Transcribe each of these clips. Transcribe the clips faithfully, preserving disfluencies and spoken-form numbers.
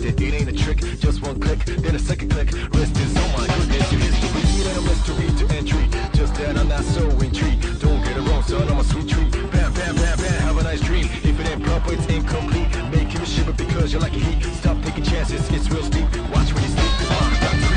it, it ain't a trick. Just one click, then a second click. Rest is, oh my goodness, your history. It ain't a mystery to entry. Just that I'm not so intrigued. Don't get it wrong, son, I'm a sweet treat. Bam, bam, bam, bam, have a nice dream. If it ain't proper, it's incomplete. Make you shiver because you like your heat. Stop taking chances, it's real steep. Watch when you sleep, cause I'm not free.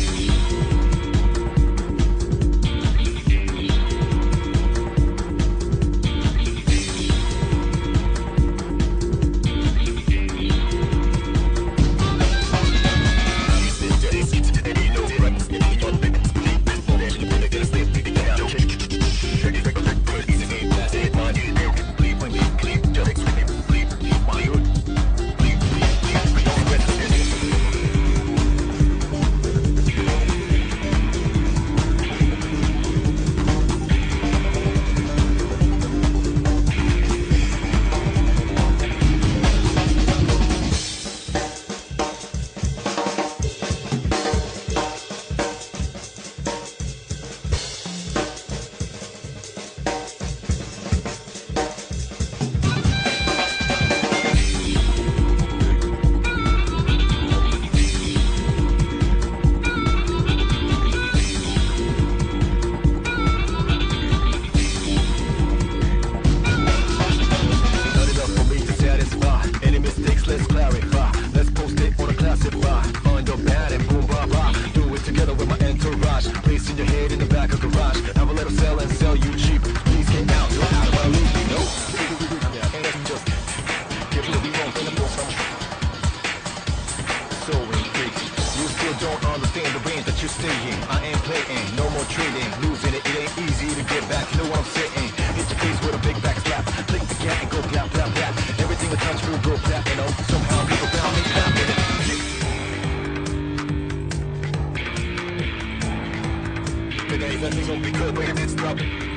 Don't understand the range that you're staying. I ain't playing, no more trading. Losing it, it ain't easy to get back. You know what I'm saying? Hit your face with a big back slap. Click the cat and go clap, clap, clap. Everything I touch will go platinum. Somehow people found me clapping it. But anything's gonna be good, wait a minute, stop it.